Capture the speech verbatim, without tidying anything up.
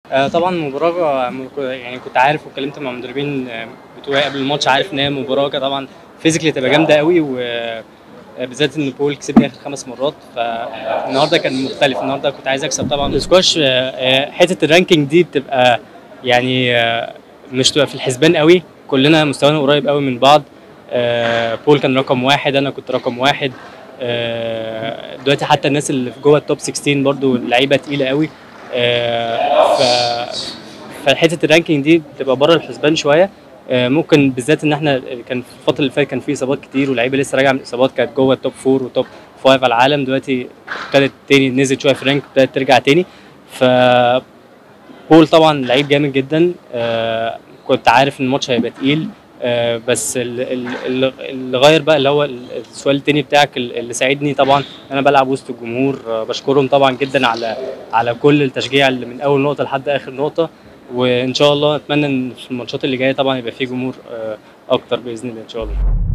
آه طبعا مباراة يعني كنت عارف واتكلمت مع مدربين آه، بتوعي قبل الماتش، عارف ان هي مباراة طبعا فيزيكلي تبقى جامدة قوي، وبالذات ان بول كسبني اخر خمس مرات. فالنهارده كان مختلف، النهارده كنت عايز اكسب طبعا. السكواش آه، آه، حتة الرانكينج دي بتبقى يعني آه، مش تبقى في الحسبان قوي، كلنا مستوانا قريب قوي من بعض. آه، بول كان رقم واحد، انا كنت رقم واحد. آه، دلوقتي حتى الناس اللي في جوه التوب ستاشر برضو لعيبه تقيله قوي. آه، ف فحته الرانكينج دي بتبقى بره الحسبان شويه. آه، ممكن بالذات ان احنا كان في الفتره اللي فاتت كان في اصابات كتير، واللعيبه لسه راجعه من اصابات، كانت جوه التوب فور وتوب فايف على العالم. دلوقتي ابتدت تاني نزلت شويه في الرانك، ابتدت ترجع تاني. ف بول طبعا لعيب جامد جدا. آه كنت عارف ان الماتش هيبقى تقيل. آه بس ال- ال- ال- اللي غير بقى اللي هو ال- السؤال التاني بتاعك، ال- اللي ساعدني طبعا ان انا بلعب وسط الجمهور. آه بشكرهم طبعا جدا على على كل التشجيع اللي من اول نقطه لحد اخر نقطه. وان شاء الله اتمنى ان في الماتشات اللي جايه طبعا يبقى في جمهور آه اكتر باذن الله ان شاء الله.